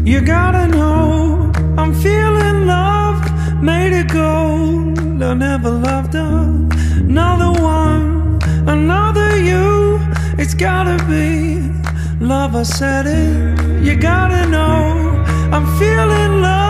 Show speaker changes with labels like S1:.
S1: You gotta know I'm feeling loved, made it gold. I never loved another one, another you. It's gotta be love, I said it. You gotta know I'm feeling love.